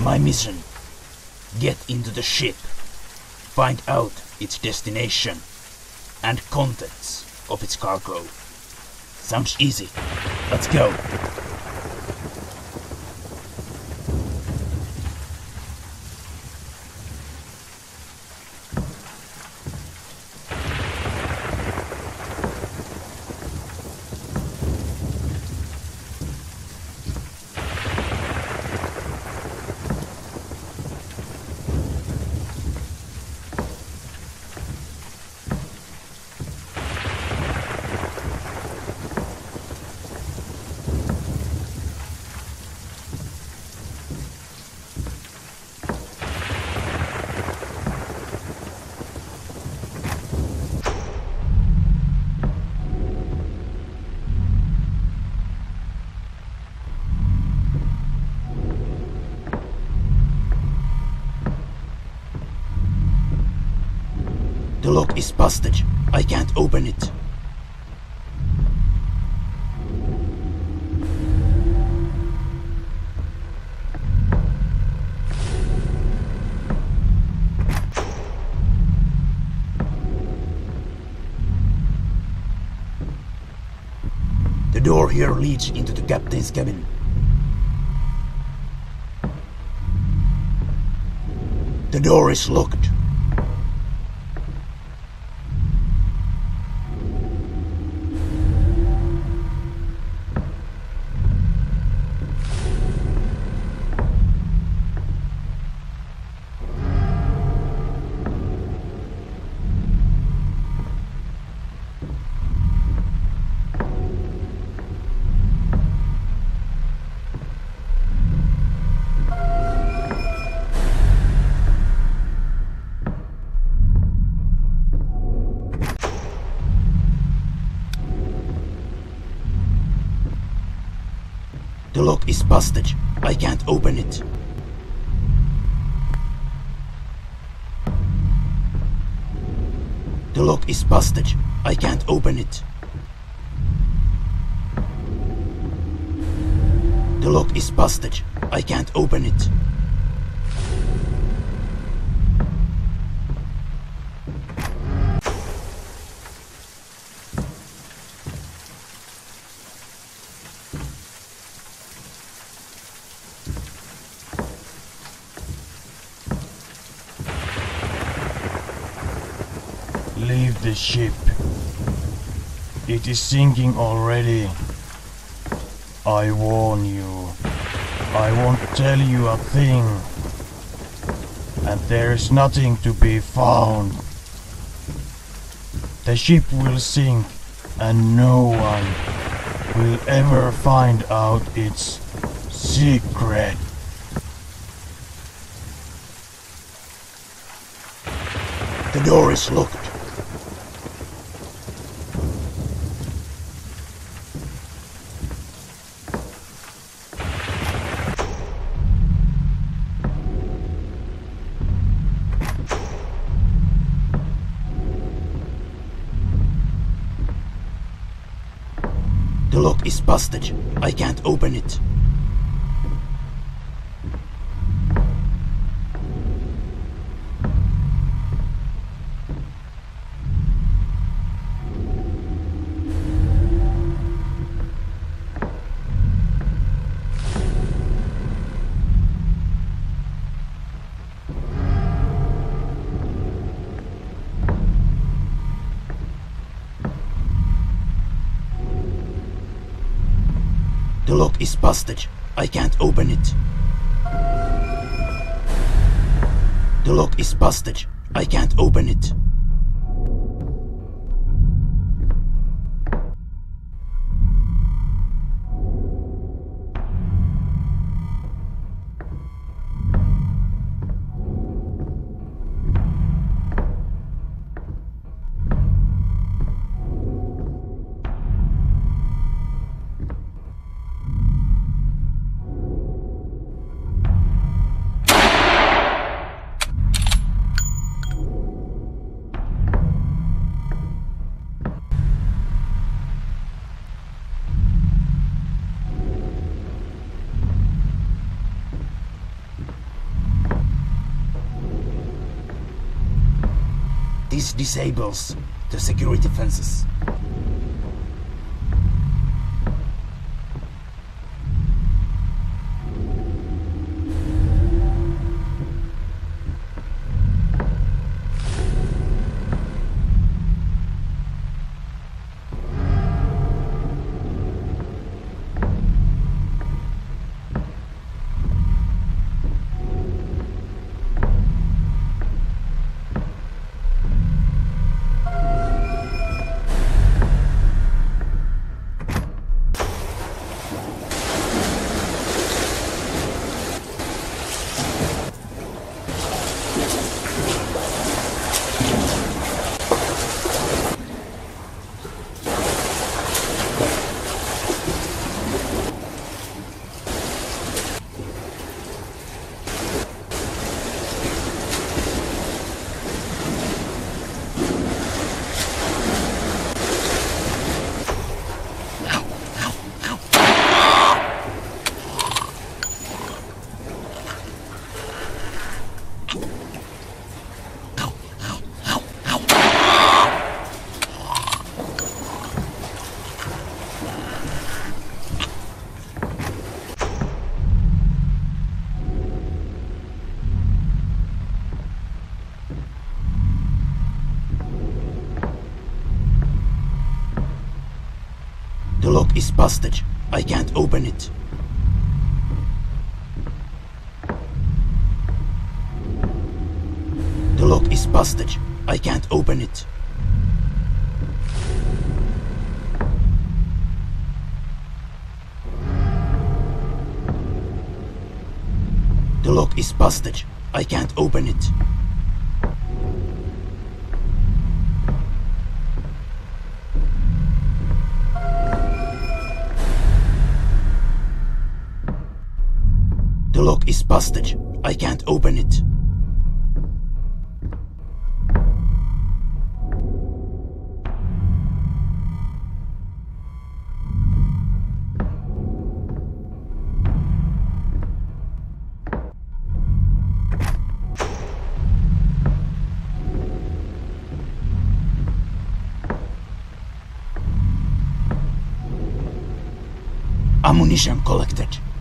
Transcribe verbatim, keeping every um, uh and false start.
My mission: get into the ship, find out its destination, and contents of its cargo. Sounds easy. Let's go. The lock is busted. I can't open it. The door here leads into the captain's cabin. The door is locked. The lock is busted. I can't open it. The lock is busted. I can't open it. The lock is busted. I can't open it. Leave the ship. It is sinking already. I warn you. I won't tell you a thing. And there is nothing to be found. The ship will sink, and no one will ever find out its secret. The door is locked. The lock is busted. I can't open it. The lock is busted. I can't open it. The lock is busted. I can't open it. This disables the security fences. The lock is busted. I can't open it. The lock is busted. I can't open it. The lock is busted. I can't open it. The lock is busted. I can't open it. Ammunition collected.